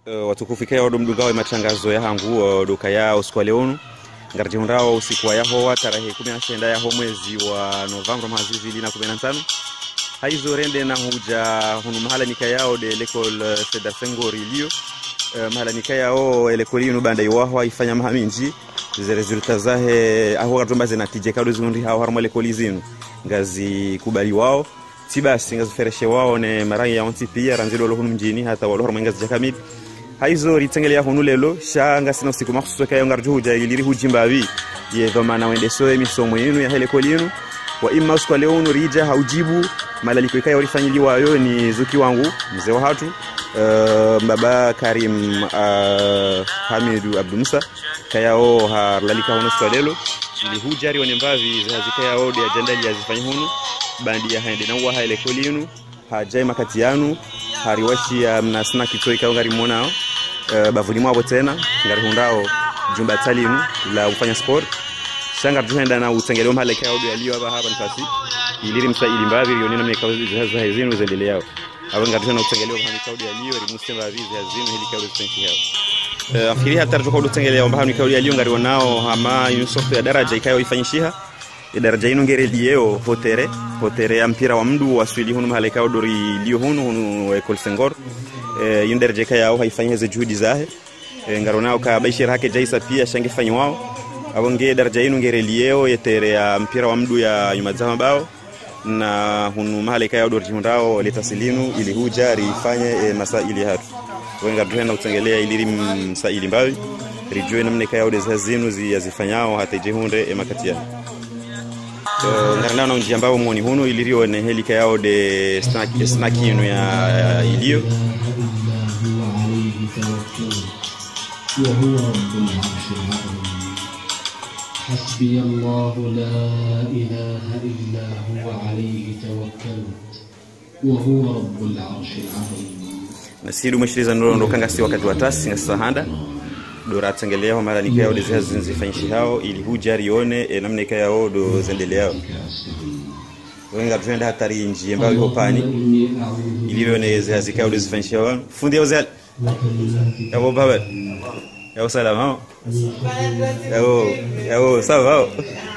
watukufu kaya wado mdungawe matangazo ya hangu doka ya usiku leonu ngarje hundawa usiku wa yahowa tarehe 19 ya mwezi wa Novemba mwaka 2015 haizo rende na huja hunu mahala nikayao de l'école Federation Gorilio mahala nikayao l'école ino banda iwaho ifanya mahaminji ze resultats zahe aho gatomba zinatije kado zundi hawo harmo l'école zinu ngazi kubali wao tibasi ngazi fereshe wao ne marangi ya onti pia ranzilo lo hunu mjini hata walo harmo ngazi jakamid haizo ritengele hunu lelo shanga sina usiku makhususo kayo ngarju huja iliri hujimbawi ye vama na wende so emisomo yinu ya l'école yinu wa imma usiku leo rija haujibu malaliko ikayo rifanyiliwa yo ni zuki wangu mzee wa hatu baba Karim Hamidu Abdul Musa kayao halalika hono swalelo ili hujari wanembavi zikayao de agenda ya zifanya hono bandi ya hende na wa haile kolinu hajai makati yanu hariwashi ya mnasina kitoi kao ngari monao bavuli mwabo tena ngari hundao jumba talinu la ufanya sport shanga tuenda na utengelewa maleka ya audio aliyo hapa nifasi iliri msa ilimbavi yonena meka za hezinu zendeleo abanga tuna utengelewa maleka audio aliyo rimuste bavizi hazinu hili kao thank you afiri hata tuko utengelewa maleka audio aliyo ngari wanao ama Yusuf ya daraja ikayo ifanyishiha daraja ino ngere lieo hotere ya mpira wa mdu waswili hunu maleka audio liyo hunu Ecole Senghor yundaraja ikayo haifanyeze juhudi zahe ngari wanao ka baishira hake jaisa pia shangefanya wao abonge daraja ino ngere lieo yetere ya mpira wa mdu ya yumazama bao na hunu mahaleka ya odorji hundao letasilinu ili huja rifanye masaili hatu wenga duhena utengelea iliri msaili mbawi rijue namneka ya odezi hazinu ziyazifanyao hata ijehunde makatiani ngarana na unji ambao mwoni hunu iliri one helika ya ode snaki inu ya ilio حسبي الله لا إله إلا هو عليه توكلت وهو رب العرش العظيم nasiru mashiriza ndo kangasi wakati wa tasi ngasa handa dora tengelea mara nikaya ode zifanyishi hao ili hujari yone namna ikaya do zendelea wenga twenda hatari nji ambao iko pani ili yone zikaya ode zifanyishi hao fundi yao yao baba yao salama yao sawa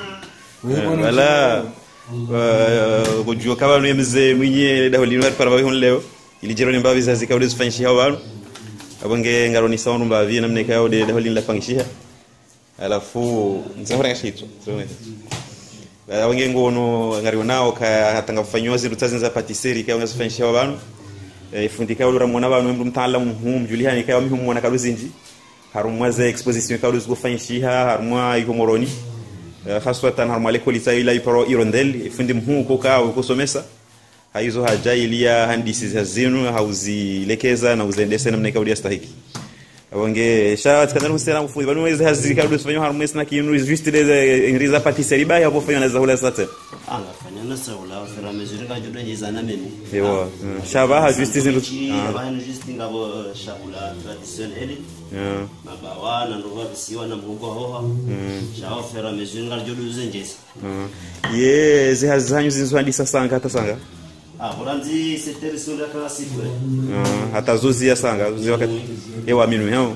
wala kujua kama ni mzee mwenye daho lino para bawe leo ili jero ni mbavi zazi kaudi zifanyishi hao bano abonge ngaroni saunu mbavi namne kayo de daho lino la fangishia alafu nzahora ngashito abonge ngono ngari nao ka hatanga kufanywa zirutazi za patisserie kayo ngazifanyishi hao bano ifundika ulu ramona bano mdu mtaalamu juliani kayo mwana kaluzinji harumwa za exposition kaulu zgufanyishiha harumwa ikomoroni haswatan harumwa l'école ila iparo irondel fundi mhuko ka kusomesa haizo hajailia handisi za zinu hauzilekeza na uzendese namna kaudi stahiki abonge sha tukana msela mfundi bano wezi hazi kaulu zifanywa harumwa sna kinu juste des ingriza patisserie ba hapo fanya za hula sate fanya na saula fera mesure ka jodo hizana meni yo shaba ha juste zinu bana juste ngabo shabula traditionnel mabawa na ndova bisiwa na mgongo hoha shao fera mesure ngal jodo zenjesi ye zihazanyu zinzwandisa sanga hata sanga buranzi seteri sura kala siku hata zuzi ya sanga zuzi wakati ewa minu yao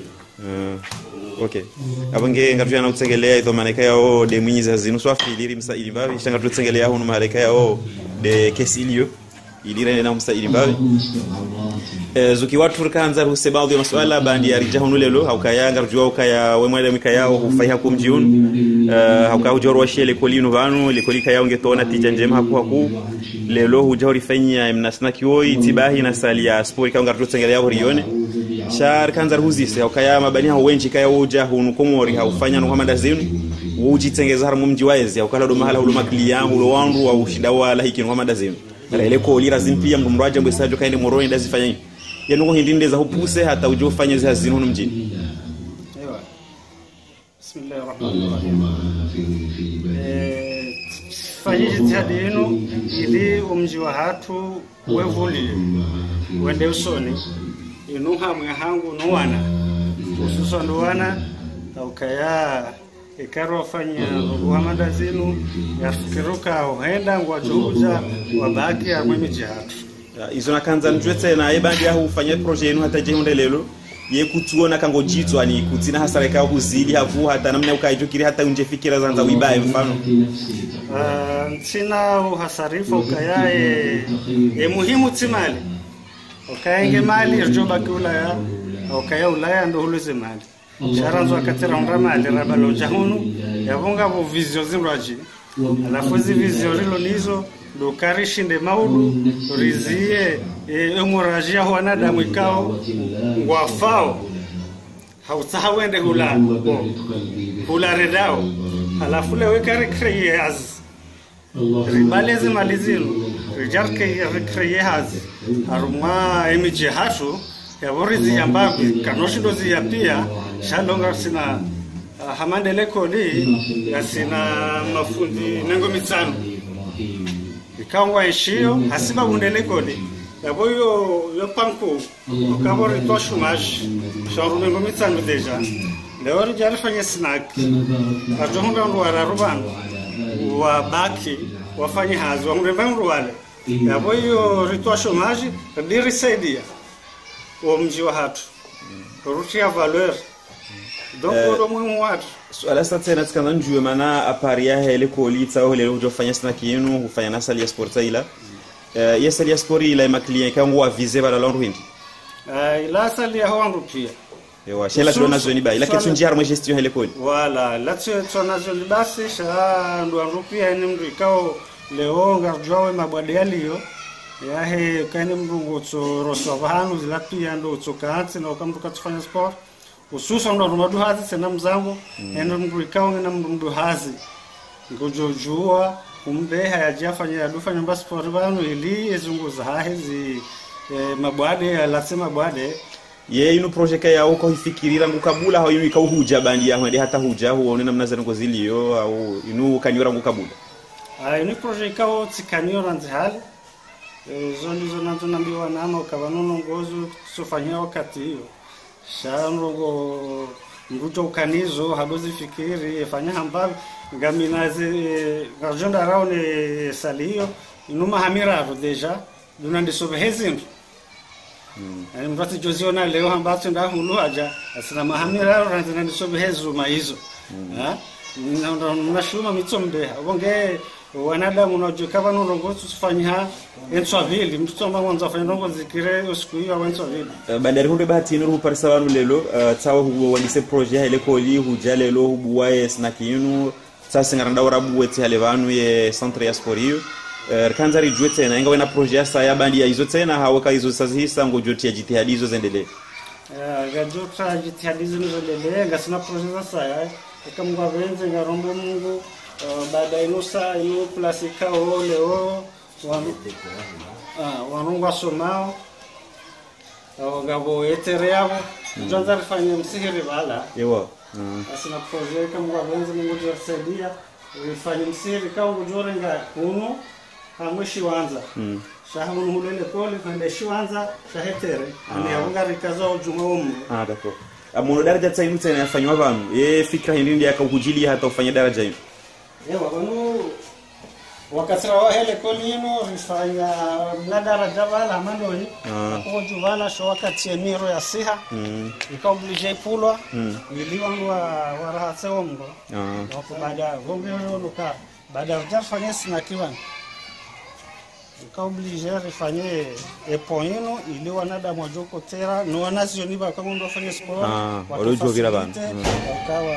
okay abonge ngatujana utsengelea izo maneka yao de mwinyiza zinu swafiliri msaili mbavi shanga tutsengelea hunu maleka yao de kesilio ilire na msaili mbavi zuki watu kanza huse baadhi ya masuala bandi ya rijahunu lelo haukaya ngarjua ukaya wemwele mikayao hufaiha kumjiunu haukaya ujoro washele kolinu vanu likolika yao ngetona tija njema haku lelo hujahori fanya mnasna kioi tibahi na sali ya spori kaya ngarjua tutsengelea yao rione shar kanza huzise haukaya mabani hauwenchi kaya uja hunu komori haufanya nuhamada zinu uji tengeza harmu mjiwaezi haukala do mahala huluma kliyangu ulo wangu wa ushidawa lahiki nuhamada zinu ile ko lira zimpia mrumraje mbesajo kaende moroni ndazifanya yanuko hindinde za hupuse hata ujofanya za zinu mjini ewa bismillahirrahmanirrahim fanyiji tadino ili umji wa hatu wevuli wende usoni inuha mwahangu nuwana ususo nuwana ukaya ikaro fanya Muhammad zinu yafikiruka uenda ngwajuza wabaki ya mwemiji hatu izo nakanza mjwetse na ebandi ya hufanya projet yenu hata jehunde lelo ye kutuona kango jitwa ni kutina hasara ka kuzili havu hata namna ukaichokiri hata unje fikira zanza uibaye mfano sina uhasarifa ukayae muhimu timali ukaenge mali rjoba kiulaya ukaya ulaya ndo huluze mali sharanzo akatera ndamali rabalo jahunu yavunga bo vision zimraji alafu zi vision rilo nizo ndo karishinde maudu rizie emorajia wanadamu ikao wafao hautahawende hula redao alafu lewe kare kreye az ribalezi malizinu rijarke kreye hazi aruma emije hatu yavorizi yambabi kanoshido ziya pia shalonga sina hamandele kodi yasina mafundi nengo mitsano ikangwa ishio hasiba bundele kodi yabo yo panko ukabori to chômage shauru nengo mitsano deja leo rijarifanya snack ajonga ndo araruban wa baki wafanye hazi wa mrembangu wale yabo yo rito chômage dirisaidia wa mji wa hatu rutia valeur donc ndo muhimu watu swala sasa nataka njue maana aparia hele kolita au leo ujofanya snack yenu hufanya nasali ya sport ila yesali ya sport ila ma client kangu wa viser bala londu hindi ila sali ya hondu pia ewa shela tuna zoni ba ila kitu njia harmo gestion hele koli wala la tuna zoni basi sha ndo rupia ni mdu ikao leo ngarjwawe mabwade yaliyo yahe kane mrungu tso rosovanu zilapia ndo tsokanzi na ukamtuka tufanya sport ususa ndo madu hazi sena mzangu endo mdu ikao na mdu hazi ngojojua umbeha yajafanya yadufanya basi sport banu ili ezunguza hazi mabwade alasema bwade ye ino project ya uko ifikirira ngukabula hao ino ikauhuja bandi ya hwende hata huja huone namna zana ngoziliyo au ino kanyora ngukabula ino project kao tsikanyora nzihali zoni tunambiwa nama ukabanono ngozo sofanya wakati hiyo shango mruto ukanizo hadozi fikiri fanya hambavi ngaminaze garjonda raone salio inuma hamira deja dunandi sobehezin mrati joziona leo hambato nda hulu aja asina mahamira ranzina sobehezu maizo nashuma mitsombe bonge wanadamu unajukava nongozo sifanya enswavili mtoto mwanzo afanya nongozo zikire usiku hiyo enswavili bandari hunde bahati nuru parisa wanu lelo tawa huwa walise projet hele koli huja lelo hubuwaye snack yinu sasa ngaranda warabu wete hale vanu ye centre ya sporio kanzari juete na inga wena projet sa ya bandi ya izo tena hawaka izo sazihisa ngojoti ya jitihadi izo zendele gajota jitihadi izo zendele ngasina projet sa ya kama wenze ngarombo mungu baada inusa inu plasika leo wanungwa somao ngabo etereabo jonza rifanye msihiri bala yewa asina project kama wenze mungu josaidia rifanye msihiri kama ujorenga kuno hamwishi wanza shahamu hulele koli kwenda shiwanza shahetere ani yabunga rikazo ujumwe d'accord amono daraja tsainu tena yafanywa banu ye fikra hindi yakahujili hata ufanye daraja hiyo ewa banu wakasira wa hele kolino rifanya na daraja wala manoi kwa juvala sho wakati emiro ya siha ikaoblige pulwa iliwanwa warahatse omgo wako baada vombe luka baada ya fanya sinakiwan ikaoblige rifanye epoino ili wanadamu wajoko tera no wanazioni ba kama ndo fanya sport walojogira bana wakawa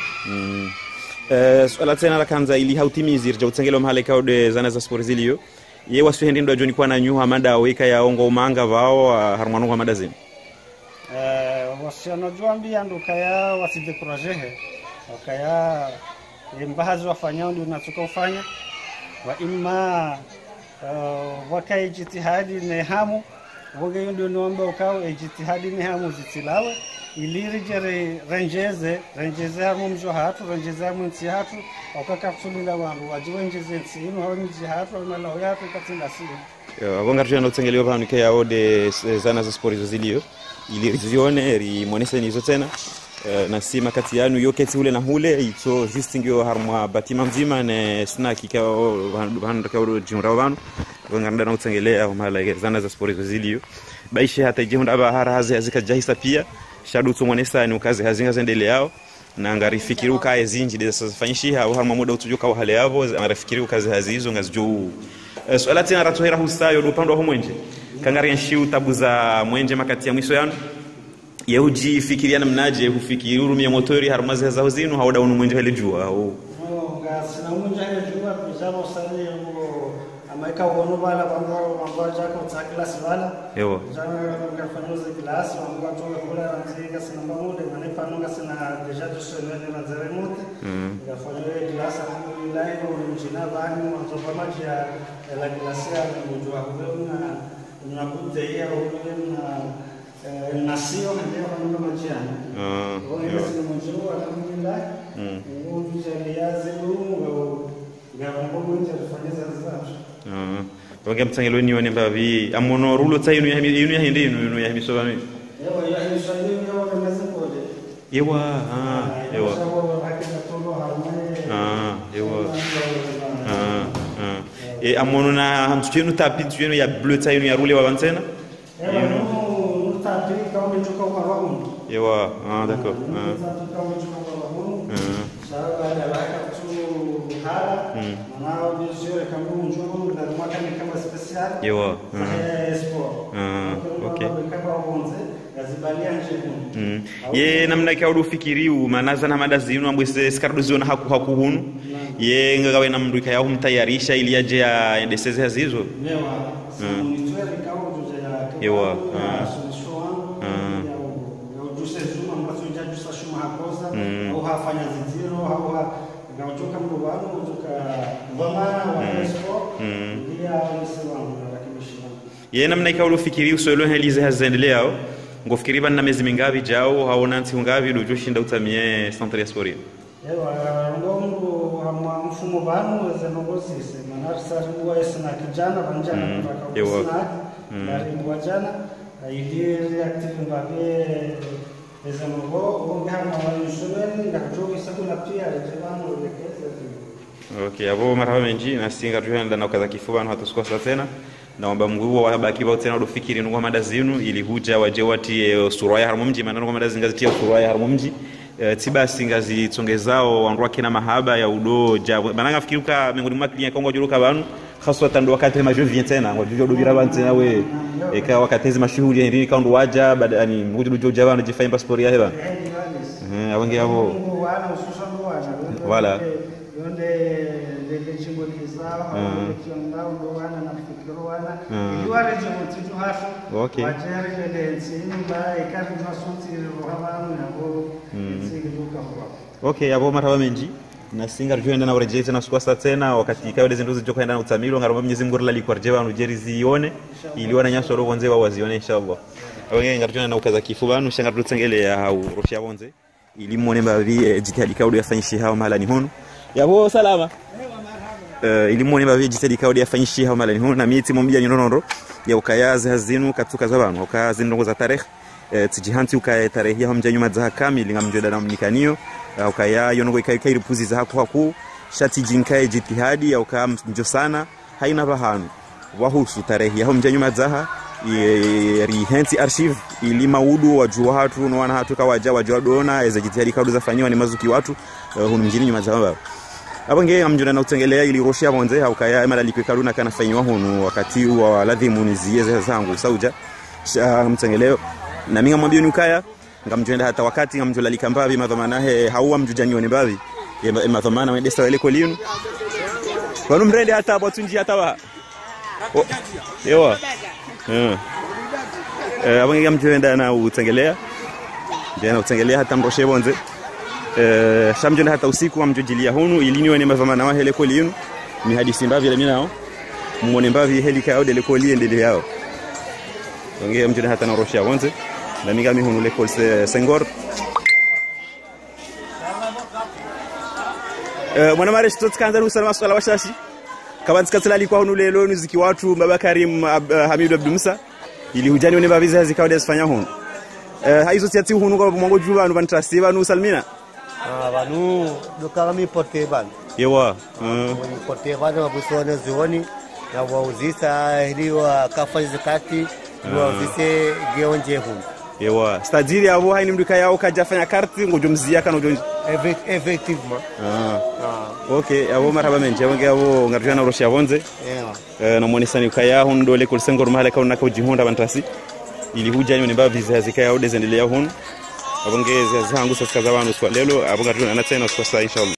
swala tena la kanza ili hautimizir jautengelo mahale kaude zana za sport ziliyo ye wasuhendi ndo joni kwa na nyuha mada weka ya ongo umanga vao harmano kwa mada zini wasianojua mbia ndo kaya wasidekurajehe wakaya mbahazi wafanyao ndio natuka ufanya wa ima wakai jitihadi nehamu woge ndio niomba ukao jitihadi nehamu zitilawe ilirije rengeze hamu mjo hatu rengeze hamu nti hatu wakakapsulila wangu wajiwenjeze nsino hawo mji hatu malao yatu katinda sio abonga tujana utengeliwa pano ke yao de zana za sport zilio ilirizione rimonese nizo tena na sima kati yanu yoketi ule na hule ito zistingio harmwa batima mzima ne snack ikao bando kao jumra bano nganda na utengelea mala zana za sport zilio baisha hata jihunda bahara hazi azikajahisa pia shadu tumwanesa ni ukazi hazinga zendele yao na ngarifikiri ukae zinji de safanyisha au harma muda utujuka wa hale yavo ngarifikiri ukazi hazizo ngaziju swala tena ratohera husayo do pando ho mwenje kangari nshiu tabu za mwenje makati ya mwiso yanu yeuji fikiriana mnaje hufikiri urumia motori harmaze za zinu hauda unu mwenje hele jua au ngasina mwenje hele jua bizabo sale amaika wono bala mambo jaka utakilasi bala ewo jana ngafanyuza kilasi mambo atoka kula nzika sina mamude manepa nunga sina deja do sele na zeremote ngafanyuza kilasi alhamdulillah no mjina bani mwanzo pamoja la kilasi ya mjua kuna kuteia na nasio ndio ndo majiana wao sio mjua alhamdulillah Wange mtsangelo ni wone mbavi amono rulo tsayinu ya hindi inu ya misoba mi ewa ya hisani yo ngazikode ewa ewa amono na hamtsenu tapi tsenu ya bleu tsayinu ya rule wa vantena ewa no tapi kama nitoka kwa wangu ewa d'accord Ewa. Okay. Ye namna kia ufikiriu manaza na mada zinu ambwese skardo ziona hakuhunu ye ngagawe na mrika yao mtayarisha ili aje ya endeseze hazizo ewa au hafanya ziziro au ngautoka mrubano kutoka vamana wa espo ndia walisewa ye namna ikaulu fikiri usolo helize hazendeleo ngofikiri bana miezi mingapi jao haona nti ngapi dojo shinda utamie centre sport ewa ngongo ama mfumo banu zenogosise manarsa ruwa esna kijana banjana ewa bari mwajana ili active mbabe Okay, abo marhaba menji na singa tuenda na kaza kifuba na hatuskosa tena naomba Mungu wabaki bao tena udofikiri ngo mada zinu ili huja waje wati suraya harmo mji manano ngo mada zingazitia suraya harmo mji tiba singazi tsongezao wanrwa kina mahaba ya udo jabo bananga fikiruka miongoni mwa klienti kongo juruka banu haswa ndo wakati ma jeu tena ngo jojo dubira bantena we eka wakati mashuhuri hindi kaundu waja badani ngudu jojo jabano jifaimba sport ya heba awange yabo wala yonde lele chimbo kizao kiongao ndo wana na fikiro wana iliwale jimutu hafu okay wajeri lele nsini ba ikati masuti rohamu yabo nsigiduka kwa okay yabo marhaba menji na singa tuenda na urejete na squasa tena wakati kawa dezindu zijoka enda na utamilo ngaroma Mwenyezi Mungu la likwarjeba no jerizione iliona nyaso ro konze wazione inshallah awange ngarjona na ukaza kifubanu shanga tutsengele ya au roshia bonze ili muone bavi jitihadi kaudu yafanyishi hao mahalani hunu yabo salama ili muone bavi jitihadi kaudu yafanyishi hao mahalani hunu na mieti mombia nyonondo ya ukayazi hazinu katuka zabanu ukayazi ndongo za tarehe tijihanti ukaya tarehe ya mjanyu madzaha kamili ngamjoda na mnikanio ukaya yonongo ikairi puzi za haku shati jinkae jitihadi ya ukaya mjo sana haina bahanu wahusu tarehe ya mjanyu madzaha rihensi archive ili maudu wajua hatu no wana hatu kawaja wajua dona eza jitihadi kaudu zafanywa ni mazuki watu hunu mjini nyuma zao abange amjuna na utengelea ili roshia bonze ukaya malaliko kaduna kana fanywa hunu wakati wa ladhimu nizieze zangu sauja mtengeleo na minga mwambie nukaya ngamjenda hata wakati ngamjola likambabi madhamana he hauwa mjujanyoni babi madhamana wendesa wele kolinu kwanu mrende hata botunji hata wa ewa abange ngamjenda na utengelea jana utengelea hata mroshe bonze shamjenda hata usiku amjujilia hunu iliniwe ni madhamana wa hele kolinu mi hadisi mbavi ile minao muone mbavi heli kayo dele kolie ndele yao ongea mjenda hata na roshia bonze na miga mi hunu l'école Senghor mwana mare shtot kanza usala swala washashi kabantika tsalali kwa hunu lelo nuziki watu baba Karim Hamid Abdul Musa ili hujani one babiza zikawde zifanya hunu haizo tiati hunu kwa mwango juba anu bantrasi banu salmina banu doka mi porte ban yewa porte ban wabusone zioni na wauzisa hiliwa kafa zikati wauzise geonje hunu Ewa, c'est-à-dire avo haini mduka yao kajafanya karti ngojumzia kana ujonji. Effectivement. Okay, avo marhaba menje wange avo ngarjana roshi avonze. Na mwonisani ukaya hundo le kulsengor mahala kauna kujihonda bantasi. Ili huja ni mba visa zikaya udezendelea hun. Abongeze zangu sasa kaza banu swalelo abonga tuna tena kwa inshallah.